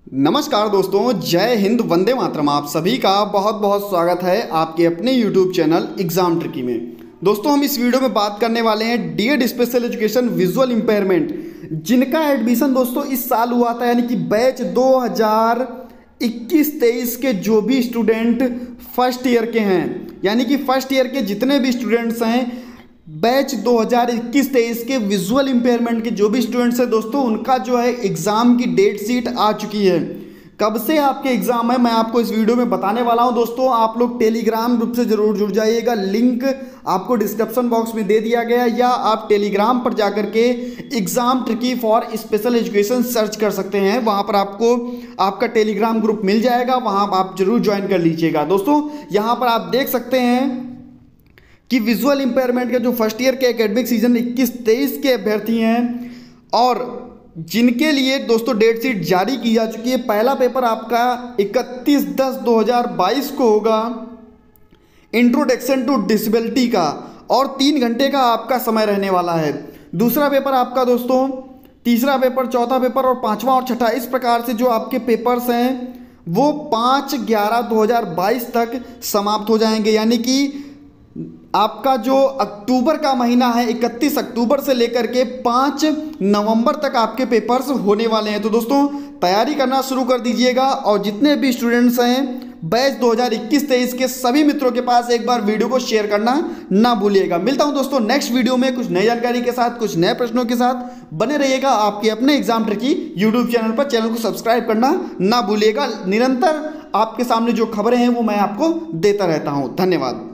नमस्कार दोस्तों, जय हिंद, वंदे मातरम। आप सभी का बहुत बहुत स्वागत है आपके अपने YouTube चैनल एग्जाम ट्रिकी में। दोस्तों, हम इस वीडियो में बात करने वाले हैं D Ed special education visual impairment, जिनका एडमिशन दोस्तों इस साल हुआ था, यानी कि बैच 2021-23 के जो भी स्टूडेंट फर्स्ट ईयर के हैं, यानी कि फर्स्ट ईयर के जितने भी स्टूडेंट्स हैं, बैच 2021-23 के विजुअल इम्पेयरमेंट के जो भी स्टूडेंट्स हैं दोस्तों, उनका जो है एग्ज़ाम की डेट शीट आ चुकी है। कब से आपके एग्ज़ाम है मैं आपको इस वीडियो में बताने वाला हूं। दोस्तों, आप लोग टेलीग्राम ग्रुप से ज़रूर जुड़ जाइएगा, लिंक आपको डिस्क्रिप्शन बॉक्स में दे दिया गया, या आप टेलीग्राम पर जाकर के exam tricky for special education search कर सकते हैं। वहाँ पर आपको आपका टेलीग्राम ग्रुप मिल जाएगा, वहाँ आप जरूर ज्वाइन कर लीजिएगा। दोस्तों, यहाँ पर आप देख सकते हैं कि विजुअल इम्पेयरमेंट के जो फर्स्ट ईयर के एकेडमिक सीजन 21-23 के अभ्यर्थी हैं और जिनके लिए दोस्तों डेट शीट जारी की जा चुकी है, पहला पेपर आपका 31/10/2022 को होगा, इंट्रोडक्शन टू डिसेबिलिटी का, और 3 घंटे का आपका समय रहने वाला है। दूसरा पेपर आपका दोस्तों, तीसरा पेपर, चौथा पेपर और पांचवा और छठा, इस प्रकार से जो आपके पेपर्स हैं वो 5/11/2022 तक समाप्त हो जाएंगे। यानी कि आपका जो अक्टूबर का महीना है, 31 अक्टूबर से लेकर के 5 नवंबर तक आपके पेपर्स होने वाले हैं। तो दोस्तों, तैयारी करना शुरू कर दीजिएगा, और जितने भी स्टूडेंट्स हैं बैच 2021-23 के सभी मित्रों के पास एक बार वीडियो को शेयर करना ना भूलिएगा। मिलता हूं दोस्तों नेक्स्ट वीडियो में कुछ नई जानकारी के साथ, कुछ नए प्रश्नों के साथ। बने रहिएगा आपके अपने एग्जाम ट्रिकी यूट्यूब चैनल पर। चैनल को सब्सक्राइब करना ना भूलिएगा। निरंतर आपके सामने जो खबरें हैं वो मैं आपको देता रहता हूं। धन्यवाद।